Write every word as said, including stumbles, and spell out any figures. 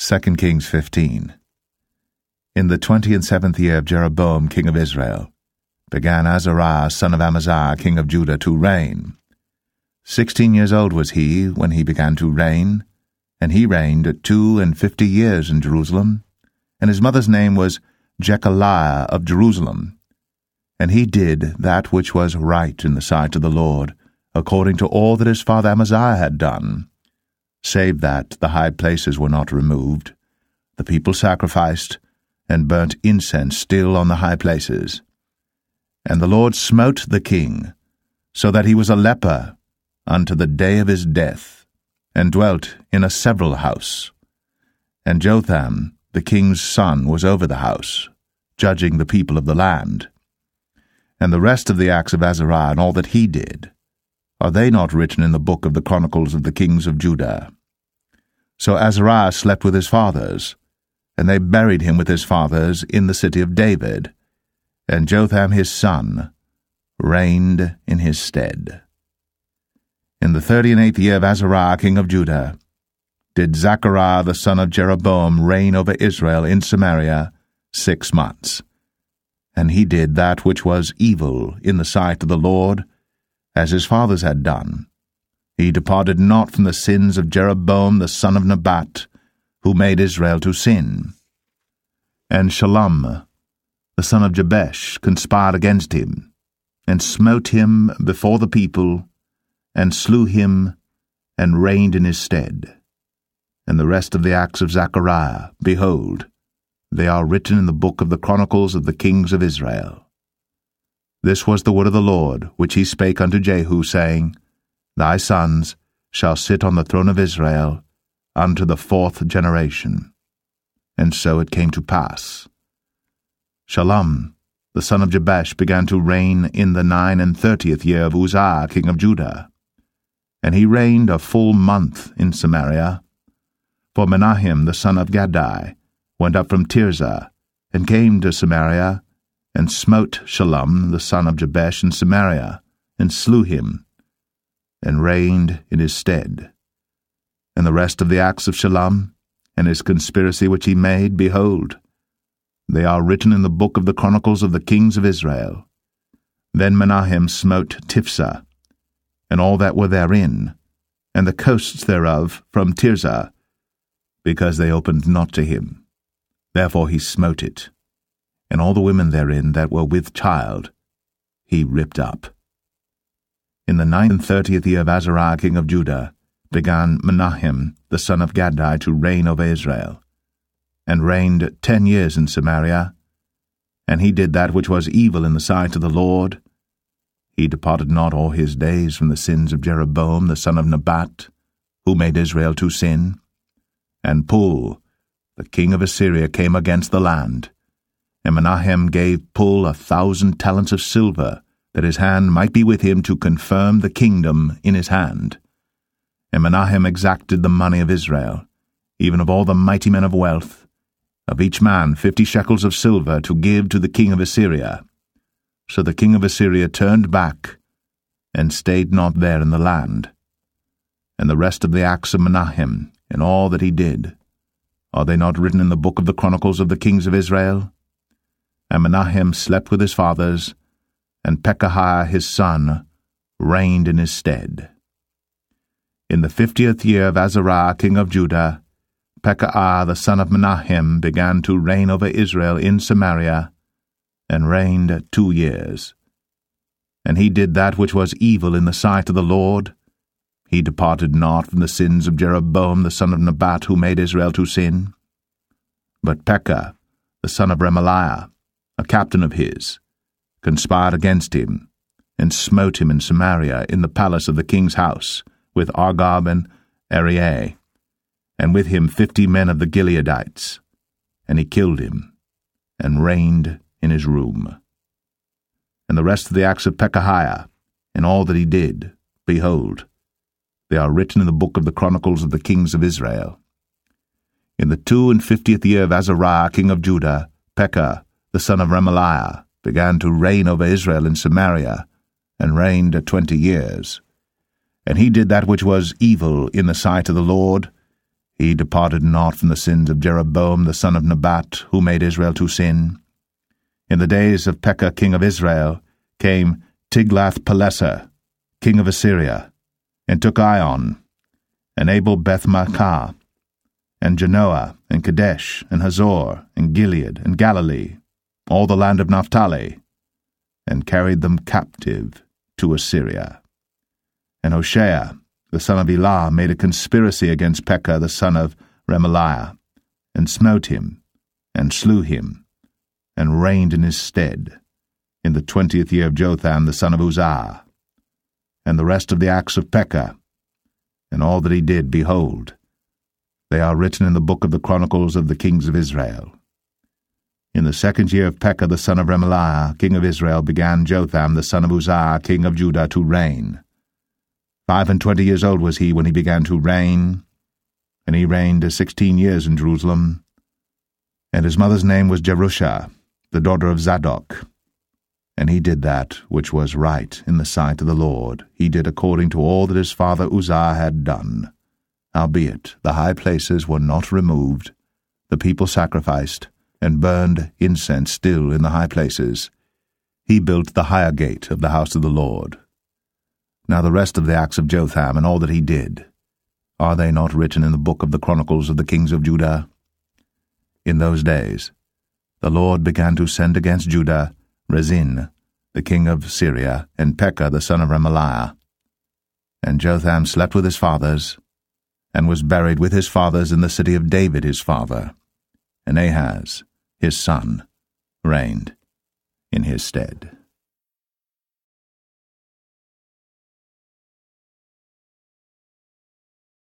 Second Kings fifteen. In the twenty and seventh year of Jeroboam king of Israel, began Azariah son of Amaziah king of Judah to reign. Sixteen years old was he when he began to reign, and he reigned two and fifty years in Jerusalem, and his mother's name was Jechaliah of Jerusalem. And he did that which was right in the sight of the Lord, according to all that his father Amaziah had done, save that the high places were not removed. The people sacrificed, and burnt incense still on the high places. And the Lord smote the king, so that he was a leper unto the day of his death, and dwelt in a several house. And Jotham, the king's son, was over the house, judging the people of the land. And the rest of the acts of Azariah and all that he did, are they not written in the book of the chronicles of the kings of Judah? So Azariah slept with his fathers, and they buried him with his fathers in the city of David, and Jotham his son reigned in his stead. In the thirty and eighth year of Azariah king of Judah, did Zechariah the son of Jeroboam reign over Israel in Samaria six months. And he did that which was evil in the sight of the Lord, as his fathers had done. He departed not from the sins of Jeroboam the son of Nebat, who made Israel to sin. And Shallum the son of Jabesh conspired against him, and smote him before the people, and slew him, and reigned in his stead. And the rest of the acts of Zechariah, behold, they are written in the book of the chronicles of the kings of Israel. This was the word of the Lord, which he spake unto Jehu, saying, Thy sons shall sit on the throne of Israel unto the fourth generation. And so it came to pass. Shallum, the son of Jabesh, began to reign in the nine and thirtieth year of Uzziah king of Judah. And he reigned a full month in Samaria. For Menahem the son of Gadai went up from Tirzah, and came to Samaria, and smote Shallum the son of Jabesh in Samaria, and slew him, and reigned in his stead. And the rest of the acts of Shallum, and his conspiracy which he made, behold, they are written in the book of the chronicles of the kings of Israel. Then Menahem smote Tiphsah, and all that were therein, and the coasts thereof from Tirzah, because they opened not to him. Therefore he smote it, and all the women therein that were with child he ripped up. In the nine and thirtieth year of Azariah king of Judah began Menahem the son of Gadai to reign over Israel, and reigned ten years in Samaria. And he did that which was evil in the sight of the Lord. He departed not all his days from the sins of Jeroboam the son of Nebat, who made Israel to sin. And Pul, the king of Assyria, came against the land, and Menahem gave Pul a thousand talents of silver, that his hand might be with him to confirm the kingdom in his hand. And Menahem exacted the money of Israel, even of all the mighty men of wealth, of each man fifty shekels of silver, to give to the king of Assyria. So the king of Assyria turned back, and stayed not there in the land. And the rest of the acts of Menahem, and all that he did, are they not written in the book of the chronicles of the kings of Israel? And Menahem slept with his fathers, and Pekahiah his son reigned in his stead. In the fiftieth year of Azariah king of Judah, Pekahiah the son of Menahem began to reign over Israel in Samaria, and reigned two years. And he did that which was evil in the sight of the Lord. He departed not from the sins of Jeroboam the son of Nebat, who made Israel to sin. But Pekah, the son of Remaliah, a captain of his, conspired against him, and smote him in Samaria in the palace of the king's house, with Argob and Arieh, and with him fifty men of the Gileadites. And he killed him, and reigned in his room. And the rest of the acts of Pekahiah, and all that he did, behold, they are written in the book of the chronicles of the kings of Israel. In the two and fiftieth year of Azariah king of Judah, Pekah, the son of Remaliah, began to reign over Israel in Samaria, and reigned twenty years. And he did that which was evil in the sight of the Lord. He departed not from the sins of Jeroboam the son of Nebat, who made Israel to sin. In the days of Pekah king of Israel came Tiglath-Pileser, king of Assyria, and took Ion, and Abel-Beth-Maachah, and Genoa, and Kadesh, and Hazor, and Gilead, and Galilee, all the land of Naphtali, and carried them captive to Assyria. And Hoshea, the son of Elah, made a conspiracy against Pekah the son of Remaliah, and smote him, and slew him, and reigned in his stead, in the twentieth year of Jotham the son of Uzziah. And the rest of the acts of Pekah, and all that he did, behold, they are written in the book of the chronicles of the kings of Israel. In the second year of Pekah the son of Remaliah, king of Israel, began Jotham the son of Uzziah, king of Judah, to reign. Five and twenty years old was he when he began to reign, and he reigned sixteen years in Jerusalem. And his mother's name was Jerusha, the daughter of Zadok. And he did that which was right in the sight of the Lord. He did according to all that his father Uzziah had done. Howbeit the high places were not removed. The people sacrificed, and burned incense still in the high places. He built the higher gate of the house of the Lord. Now the rest of the acts of Jotham, and all that he did, are they not written in the book of the chronicles of the kings of Judah? In those days the Lord began to send against Judah Rezin, the king of Syria, and Pekah the son of Remaliah. And Jotham slept with his fathers, and was buried with his fathers in the city of David his father. And Ahaz, his son, reigned in his stead.